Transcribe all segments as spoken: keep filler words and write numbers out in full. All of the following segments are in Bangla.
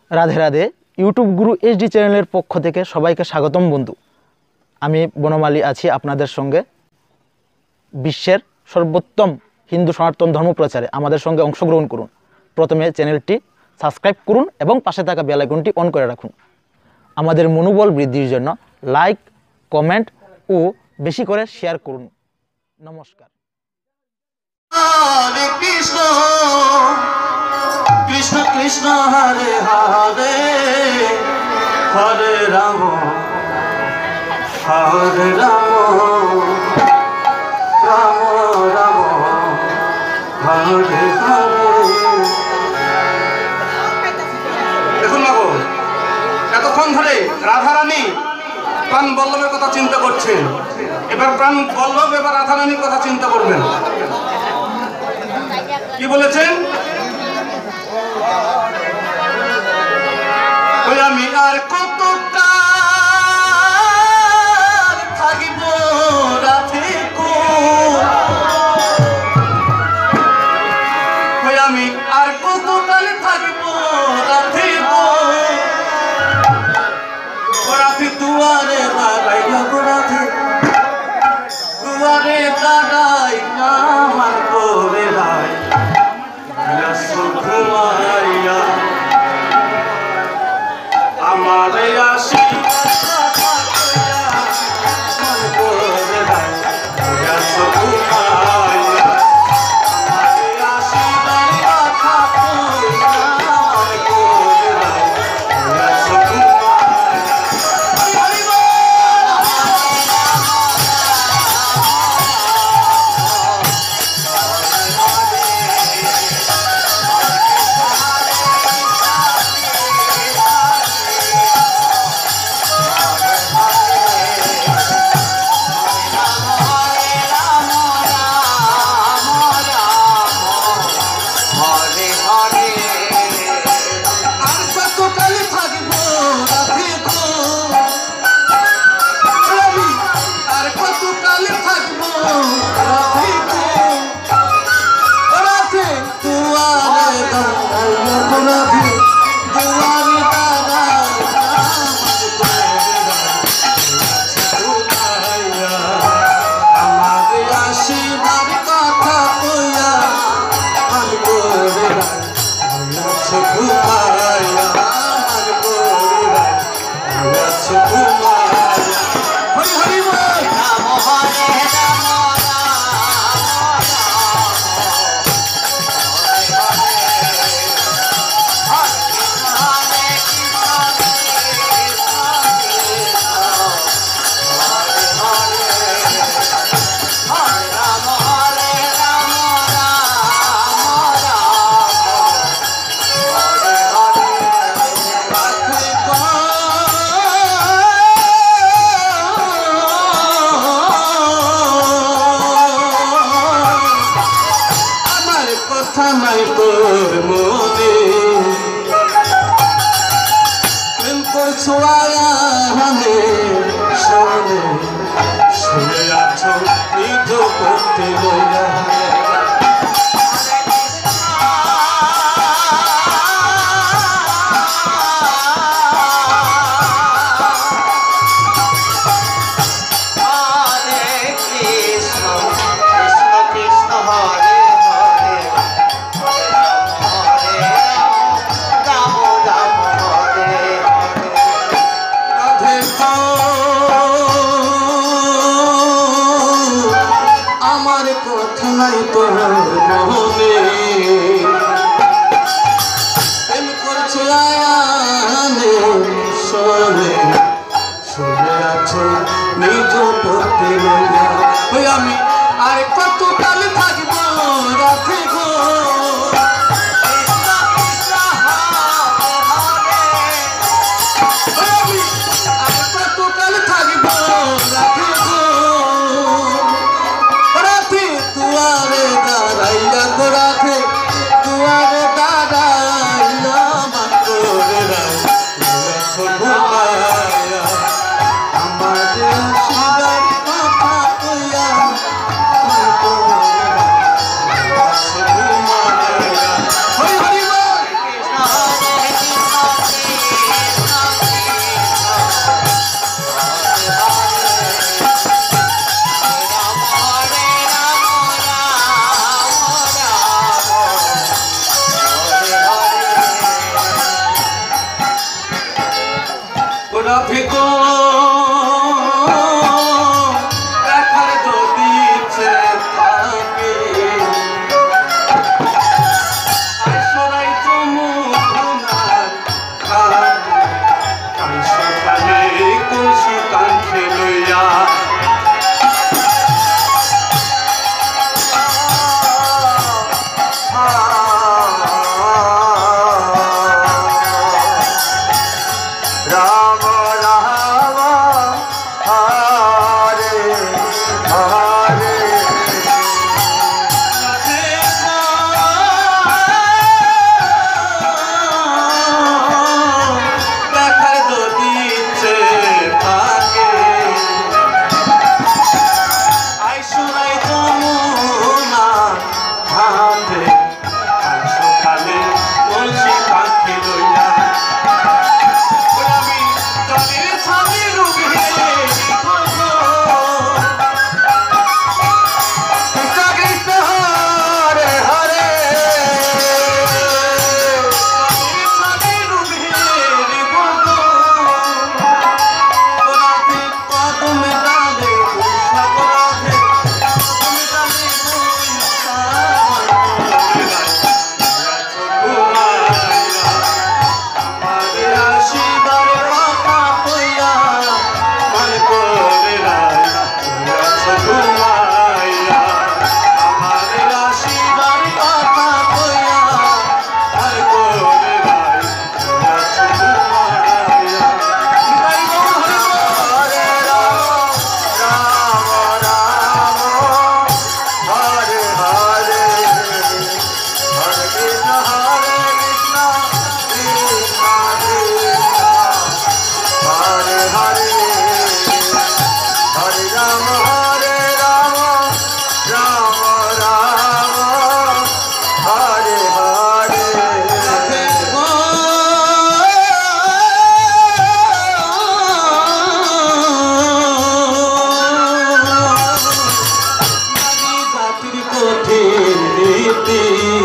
রাধে রাধে। ইউটিউব গুরু এইচডি চ্যানেলের পক্ষ থেকে সবাইকে স্বাগতম বন্ধু। আমি বনমালী আছি আপনাদের সঙ্গে। বিশ্বের সর্বোত্তম হিন্দু সনাতন ধর্ম প্রচারে আমাদের সঙ্গে অংশগ্রহণ করুন। প্রথমে চ্যানেলটি সাবস্ক্রাইব করুন এবং পাশে থাকা বেল আইকনটি অন করে রাখুন। আমাদের মনোবল বৃদ্ধির জন্য লাইক, কমেন্ট ও বেশি করে শেয়ার করুন। নমস্কার। হরে কৃষ্ণ কৃষ্ণ কৃষ্ণ হরে হরে, হরে রাম হরে রাম, রাম রাম হরে হরে। দেখুন বাবু, এতক্ষণ ধরে রাধারানী প্রাণ বল্লভের কথা চিন্তা করছেন। এবার প্রাণ বল্লভ এবার রাধারানীর কথা চিন্তা করবেন। কি বলেছেন? ওই আমি আর কত কাল থাকিব রাধে গো, ওই আমি আর কত কাল থাকিব রাধে গো, রাধে দুয়ারে দাঁড়াইয়া গো, রাধে দুয়ারে দাঁড়াই না আমার করে রায় ঘুমাইয়া আমার আসি আমি আর কত কাল থাকবো রাধে গো, আর কত কাল থাকবো রাধে গো, রাধে দুয়ারে দাঁড়াইয়া গো, রাধে দুয়ারে দাঁড়াইয়া আমার করে রায় আমার শিবার কথা কইয়া রাধে গো দেখার যদি ইচ্ছে থাকে আইসরাই চমুনার কাল সকালে কলসি কাঁধে লইয়া রাম রাম হরে হরে দেখার যদি ইচ্ছে থাকে আইসরাই যমুনা ঘাটে কাল সকালে কলসি কাঁধে লইয়া আমি জলের ছাদে ডুবে কৃষ্ণ কৃষ্ণ হরে হরে জলের ছাদে ডুবে রাধে কদম ডালে বৈশা রাধে কদম ডালে বৈশা আমাদের আশীর্বাদ কথা কইয়া মন করে রায় ঘুমাইয়া আমাদের আশীর্বাদ কথা কইয়া মন করে রায় ঘুমাইয়া নিতাই গৌর হরে হরে রাম রাম রাম হরে হরে হরে কৃষ্ণ হরে কৃষ্ণ কৃষ্ণ কৃষ্ণ হরে হরে হরে রাম হরে রাম রাম রাম হরে হরে রাধে গো নারী জাতির কঠিন নীতি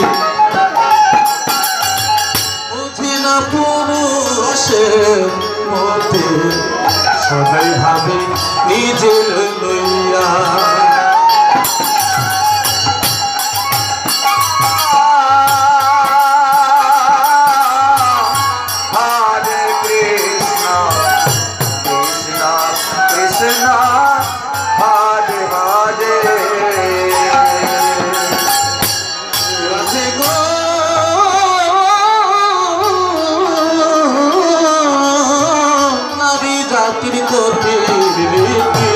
বুঝি না পুরুষের মতে সদাই ভাবে নিজের লইয়া হরে কৃষ্ণ কৃষ্ণ কৃষ্ণ হরে হরে রাধে গো নারী জাতির কঠিন রীতি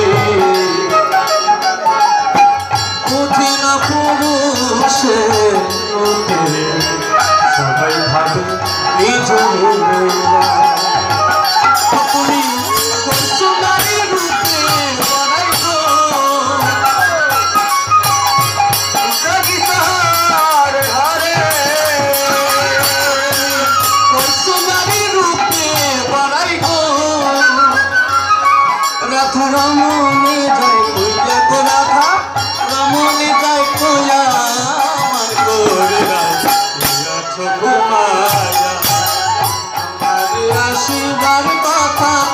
বুঝি না পুরুষের মতে সবাই ভাবে নিজের লইয়া তুমি করছো নারী রূপে বড়াই গো কৃষ্ণ কৃষ্ণ হরে হরে করছো নারী রূপে বড়াই গো রাধা রমণী যায় কইয়া গো রাধা রমণী যায় কইয়া আমার করে রাজ ঘুমায়া আমার আশীর্বাদ কথা